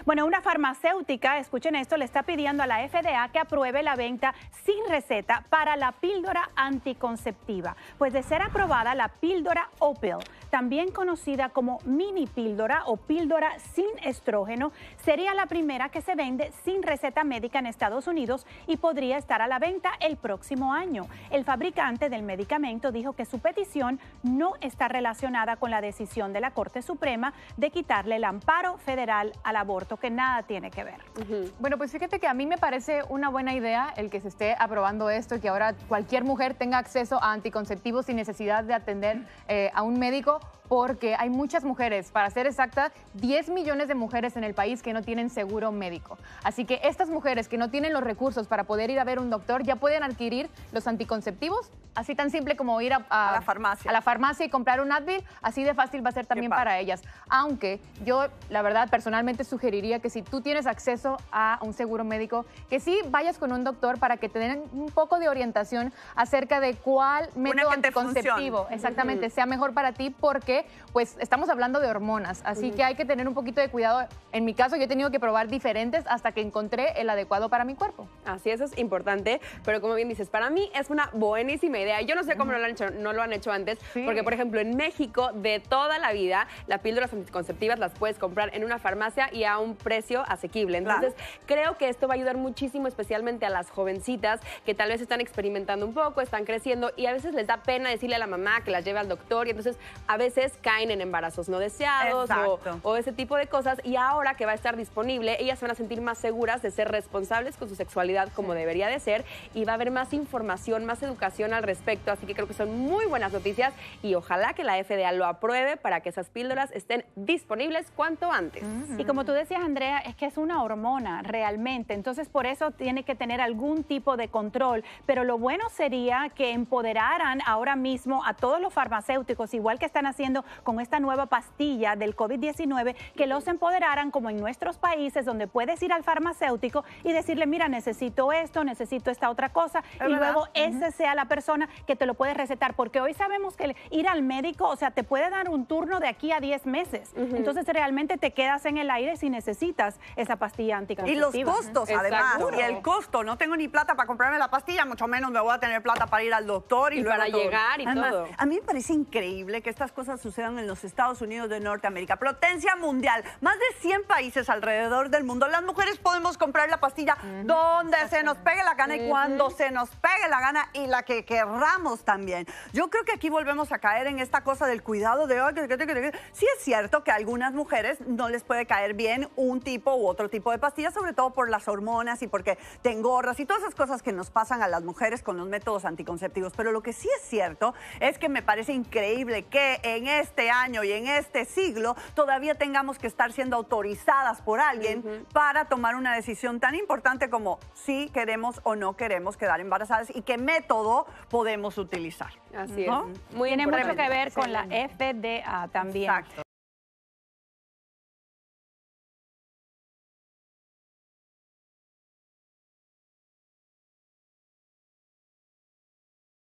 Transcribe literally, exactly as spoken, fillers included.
Bueno, una farmacéutica, escuchen esto, le está pidiendo a la F D A que apruebe la venta sin receta para la píldora anticonceptiva. Pues de ser aprobada, la píldora Opill, también conocida como mini píldora o píldora sin estrógeno, sería la primera que se vende sin receta médica en Estados Unidos y podría estar a la venta el próximo año. El fabricante del medicamento dijo que su petición no está relacionada con la decisión de la Corte Suprema de quitarle el amparo federal al aborto, que nada tiene que ver. Uh-huh. Bueno, pues fíjate que a mí me parece una buena idea el que se esté aprobando esto y que ahora cualquier mujer tenga acceso a anticonceptivos sin necesidad de atender eh, a un médico, porque hay muchas mujeres, para ser exacta, diez millones de mujeres en el país que no tienen seguro médico. Así que estas mujeres que no tienen los recursos para poder ir a ver un doctor ya pueden adquirir los anticonceptivos, así tan simple como ir a, a, a, la, farmacia. a la farmacia y comprar un Advil, así de fácil va a ser también para ellas. Aunque yo, la verdad, personalmente sugeriría que si tú tienes acceso a un seguro médico, que sí vayas con un doctor para que te den un poco de orientación acerca de cuál método anticonceptivo exactamente uh-huh. sea mejor para ti, porque pues estamos hablando de hormonas, así uh-huh. que hay que tener un poquito de cuidado. En mi caso, yo he tenido que probar diferentes hasta que encontré el adecuado para mi cuerpo. Así, eso es importante, pero como bien dices, para mí es una buenísima idea. Yo no sé cómo uh-huh. no, lo han hecho, no lo han hecho antes, sí. porque, por ejemplo, en México, de toda la vida, las píldoras anticonceptivas las puedes comprar en una farmacia y a un precio asequible. Entonces, claro. creo que esto va a ayudar muchísimo, especialmente a las jovencitas que tal vez están experimentando un poco, están creciendo y a veces les da pena decirle a la mamá que las lleve al doctor y entonces a veces caen en embarazos no deseados o, o ese tipo de cosas, y ahora que va a estar disponible, ellas se van a sentir más seguras de ser responsables con su sexualidad como sí. debería de ser, y va a haber más información, más educación al respecto, así que creo que son muy buenas noticias y ojalá que la F D A lo apruebe para que esas píldoras estén disponibles cuanto antes. Uh-huh. Y como tú decías, Andrea, es que es una hormona realmente, entonces por eso tiene que tener algún tipo de control, pero lo bueno sería que empoderaran ahora mismo a todos los farmacéuticos, igual que están haciendo con esta nueva pastilla del COVID diecinueve, que los empoderaran como en nuestros países, donde puedes ir al farmacéutico y decirle, mira, necesito esto, necesito esta otra cosa, es y verdad. luego uh-huh. ese sea la persona que te lo puede recetar, porque hoy sabemos que ir al médico, o sea, te puede dar un turno de aquí a diez meses, uh-huh. entonces realmente te quedas en el aire si necesitas esa pastilla anticonceptiva. Y los costos, uh-huh. además, Exacto. y el costo, no tengo ni plata para comprarme la pastilla, mucho menos me voy a tener plata para ir al doctor y, y luego para todo. llegar y además, todo. A mí me parece increíble que estas cosas sucedan en los Estados Unidos de Norteamérica, potencia mundial, más de cien países alrededor del mundo. Las mujeres podemos comprar la pastilla uh-huh. donde se nos pegue la gana uh-huh. y cuando se nos pegue la gana y la que querramos también. Yo creo que aquí volvemos a caer en esta cosa del cuidado de... Sí es cierto que a algunas mujeres no les puede caer bien un tipo u otro tipo de pastilla, sobre todo por las hormonas y porque te engorras y todas esas cosas que nos pasan a las mujeres con los métodos anticonceptivos. Pero lo que sí es cierto es que me parece increíble que en este año y en este siglo todavía tengamos que estar siendo autorizadas por alguien uh-huh. para tomar una decisión tan importante como si queremos o no queremos quedar embarazadas y qué método podemos utilizar. Así ¿no? es. Muy Tiene importante. mucho que ver con la F D A también. Exacto.